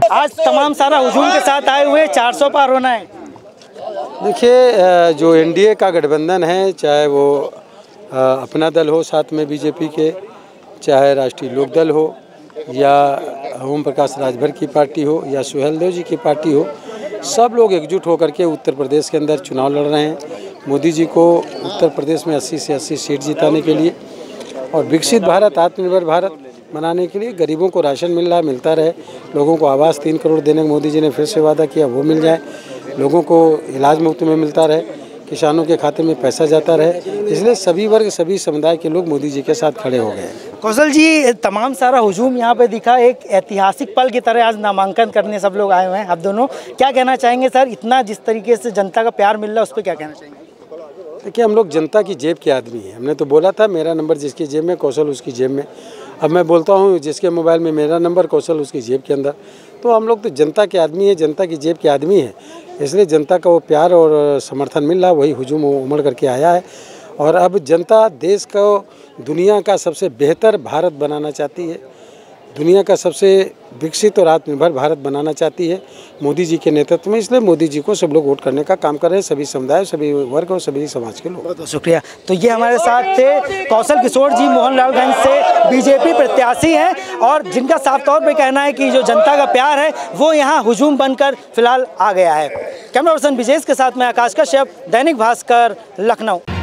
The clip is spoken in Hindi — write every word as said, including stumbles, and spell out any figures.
आज तमाम सारा हुजूम के साथ आए हुए चार सौ पार होना है। देखिए, जो एनडीए का गठबंधन है, चाहे वो अपना दल हो साथ में बीजेपी के, चाहे राष्ट्रीय लोकदल हो या ओम प्रकाश राजभर की पार्टी हो या सुहेलदेव जी की पार्टी हो, सब लोग एकजुट होकर के उत्तर प्रदेश के अंदर चुनाव लड़ रहे हैं। मोदी जी को उत्तर प्रदेश में अस्सी से अस्सी सीट जिताने के लिए और विकसित भारत, आत्मनिर्भर भारत बनाने के लिए, गरीबों को राशन मिल रहा मिलता रहे, लोगों को आवास तीन करोड़ देने का मोदी जी ने फिर से वादा किया वो मिल जाए, लोगों को इलाज मुफ्त में मिलता रहे, किसानों के खाते में पैसा जाता रहे। इसलिए सभी वर्ग, सभी समुदाय के लोग मोदी जी के साथ खड़े हो गए। कौशल जी, तमाम सारा हुजूम यहाँ पे दिखा, एक ऐतिहासिक पल की तरह आज नामांकन करने सब लोग आए हुए हैं। आप दोनों क्या कहना चाहेंगे सर, इतना जिस तरीके से जनता का प्यार मिल रहा है उस पर क्या कहना चाहेंगे? देखिए, हम लोग जनता की जेब के आदमी हैं। हमने तो बोला था मेरा नंबर जिसकी जेब में, कौशल उसकी जेब में। अब मैं बोलता हूँ जिसके मोबाइल में मेरा नंबर, कौशल उसकी जेब के अंदर। तो हम लोग तो जनता के आदमी हैं, जनता की जेब के आदमी हैं। इसलिए जनता का वो प्यार और समर्थन मिल रहा, वही हुजूम उमड़ करके आया है। और अब जनता देश को दुनिया का सबसे बेहतर भारत बनाना चाहती है, दुनिया का सबसे विकसित और आत्मनिर्भर भारत बनाना चाहती है मोदी जी के नेतृत्व में। इसलिए मोदी जी को सब लोग वोट करने का काम कर रहे हैं, सभी समुदाय, सभी वर्ग और सभी समाज के लोग। बहुत बहुत शुक्रिया। तो ये हमारे साथ थे कौशल किशोर जी, मोहनलालगंज से बीजेपी प्रत्याशी हैं और जिनका साफ तौर पे कहना है कि जो जनता का प्यार है वो यहाँ हुजूम बनकर फिलहाल आ गया है। कैमरा पर्सन विजेश के साथ मैं आकाश कश्यप, दैनिक भास्कर, लखनऊ।